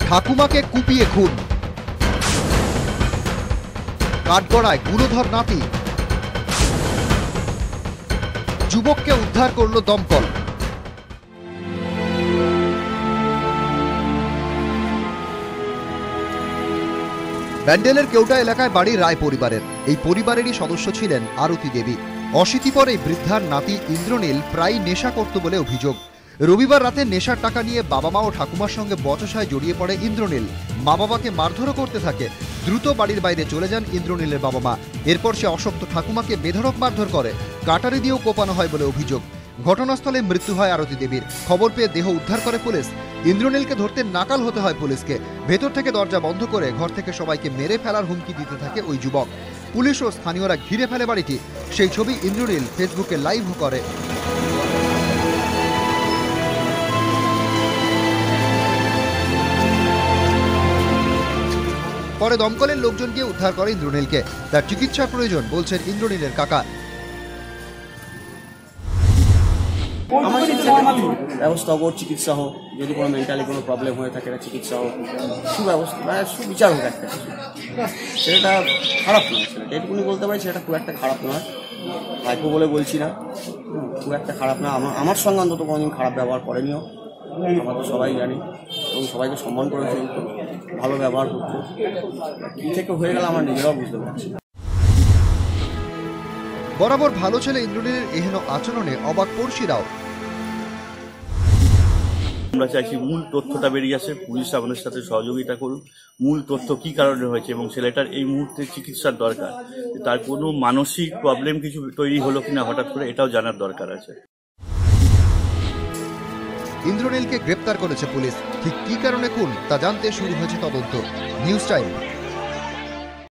ঠাকুমাকে কুপিয়ে খুন, কাঠগড়ায় গুরুধর নাতি, যুবককে উদ্ধার করল দমকল। ব্যান্ডেলের কেউটা এলাকায় বাড়ি রায় পরিবারের। এই পরিবারেরই সদস্য ছিলেন আরতি দেবী। অশীতিপর এই বৃদ্ধার নাতি ইন্দ্রনীল প্রায় নেশা করত বলে অভিযোগ। রবিবার রাতে নেশার টাকা নিয়ে বাবা মা ও ঠাকুমার সঙ্গে বচসায় জড়িয়ে পড়ে ইন্দ্রনীল। মা বাবাকে মারধরও করতে থাকে। দ্রুত বাড়ির বাইরে চলে যান ইন্দ্রনীলের বাবা মা। এরপর সে অশক্ত ঠাকুমাকে বেধড়ক মারধর করে, কাটারি দিয়েও কোপানো হয় বলে অভিযোগ। ঘটনাস্থলে মৃত্যু হয় আরতি দেবীর। খবর পেয়ে দেহ উদ্ধার করে পুলিশ। ইন্দ্রনীলকে ধরতে নাকাল হতে হয় পুলিশকে। ভেতর থেকে দরজা বন্ধ করে ঘর থেকে সবাইকে মেরে ফেলার হুমকি দিতে থাকে ওই যুবক। পুলিশ ও স্থানীয়রা ঘিরে ফেলে বাড়িটি। সেই ছবি ইন্দ্রনীল ফেসবুকে লাইভও করে। পরে দমকলের লোকজন গিয়ে উদ্ধার করে ইন্দ্রনীলকে। তার চিকিৎসার প্রয়োজন বলছেন ইন্দ্রনীলের কাকা। আমার ব্যবস্থা হোক, চিকিৎসা হোক, যদি কোনো মেন্টালি কোনো প্রবলেম হয়ে থাকে চিকিৎসা হোক, সুব্যবস্থা মানে সুবিচার হোক একটা কিছু। সেটা খারাপ নয়, সেটা এটুকুনি বলতে পারি, সেটা খুব একটা খারাপ নয়। ভাইপো বলে বলছি না, খুব একটা খারাপ না। আমার সঙ্গে অন্তত কোনোদিন খারাপ ব্যবহার করেনিও। আমরা তো সবাই জানি এবং সবাইকে সম্মান করে চলতো, ভালো ব্যবহার করতো। কী থেকে হয়ে গেলে আমার নিজেরাও বুঝতে পারছি। বরাবর ভালো ছেলে ইন্দ্রনীলের এহেন আচরণে অবাক পড়শিরাও। আমরা চাইছি মূল তথ্যটা বেরিয়ে আসে, পুলিশ আমাদের সাথে সহযোগিতা করুক। মূল তথ্য কি কারণে হয়েছে এবং ছেলেটার এই মুহূর্তে চিকিৎসার দরকার, তার কোনো মানসিক প্রবলেম কিছু তৈরি হলো কিনা হঠাৎ করে, এটাও জানার দরকার আছে। ইন্দ্রনীলকে গ্রেপ্তার করেছে পুলিশ। ঠিক কি কারণে খুন তা জানতে শুরু হয়েছে তদন্ত। News time.